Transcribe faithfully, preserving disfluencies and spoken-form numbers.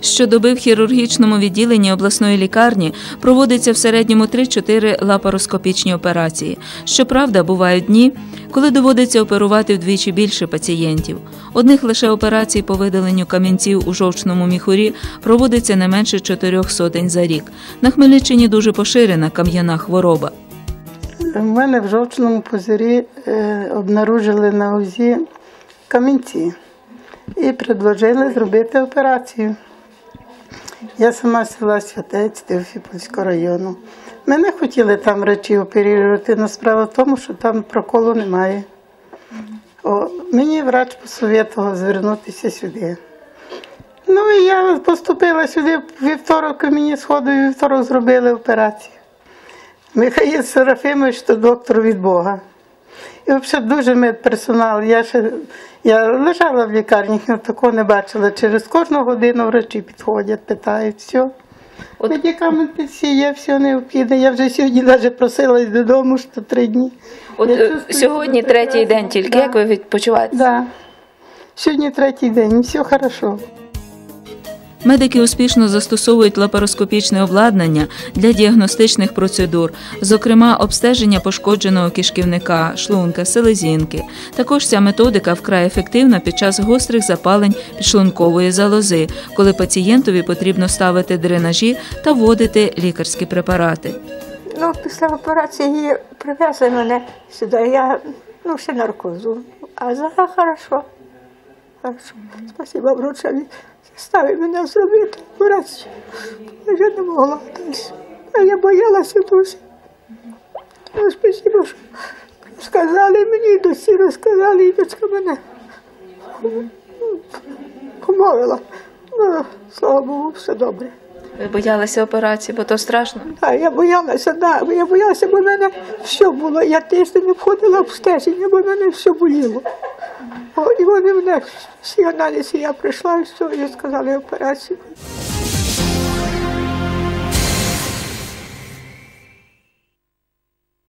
Щодоби в хірургічному відділенні обласної лікарні проводиться в середньому три-чотири лапароскопічні операції. Щоправда, бувають дні, коли доводиться оперувати вдвічі більше пацієнтів. Одних лише операцій по видаленню камінців у жовчному міхурі проводиться не менше чотирьох сотень за рік. На Хмельниччині дуже поширена кам'яна хвороба. У мене в жовчному пузирі е, обнаружили на УЗІ камінці і предложили зробити операцію. Я сама з села Святець Теофіпольського району. Мене хотіли там речі оперувати, але справа в тому, що там проколу немає. О, мені врач посоветував звернутися сюди. Ну і я поступила сюди в вівторок, мені сходу вівторок зробили операцію. Михаїл Серафимович – то доктор від Бога. І взагалі дуже медперсонал. Я, ще, я лежала в лікарні, але такого не бачила. Через кожну годину врачі підходять, питають, все. От... Медикаменти всі є, все необхідне. Я вже сьогодні навіть просилась додому, що три дні. От сьогодні третій день тільки, да. Як ви відпочиваєте? Так. Да. Сьогодні третій день, все добре. Медики успішно застосовують лапароскопічне обладнання для діагностичних процедур, зокрема обстеження пошкодженого кишківника, шлунка, селезінки. Також ця методика вкрай ефективна під час гострих запалень підшлункової залози, коли пацієнтові потрібно ставити дренажі та вводити лікарські препарати. Ну, після операції її привезли мене сюди, я, ну, ще наркозу, а зараз хорошо. Хорошо. Спасибо врачові. Заставив мене зробити операцію. Я вже не могла далі. А я боялася дуже. Ну, спасибо, що розказали мені, дочці розказали, і дочка мене помовила. Ну, слава Богу, все добре. Ви боялися операції, бо то страшно? Так, я боялася, так. Я боялася, бо в мене все було. Я тиждень не входила в стеження, бо в мене все боліло. О, і вони мене всі аналізи, я прийшла, і все, і сказали операцію.